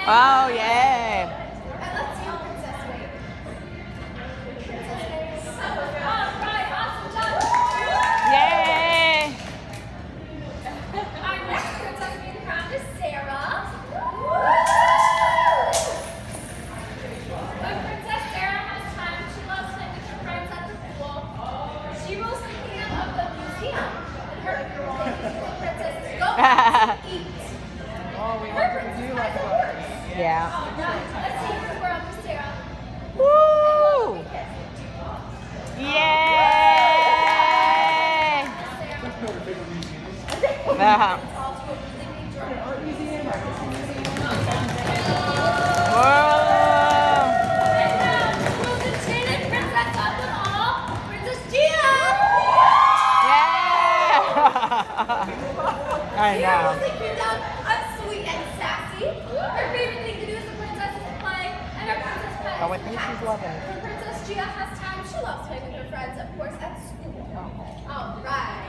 Oh, yay. And let's see Princess Wave. Princess Wave. All right, awesome job. Yay. Our next princess being crowned is Sarah. When Princess Sarah has time, she loves playing with her friends at the pool. She rolls the can of the museum, and her princesses go out to eat. Oh, we Her want to princess do has like a that. horse. Yeah. All right, let's see who's around for Sarah. Woo! Yay! Sarah. Whoa! And now, the most enchanted princess of them all, Princess Gia! Yeah! I Gia know. was thinking down, I'm sweet and sassy. Her favorite thing to do as a princess is play, and her princess pet Oh, I is think cat. she's loving it. When Princess Gia has time, she loves playing with her friends, of course, at school. All right.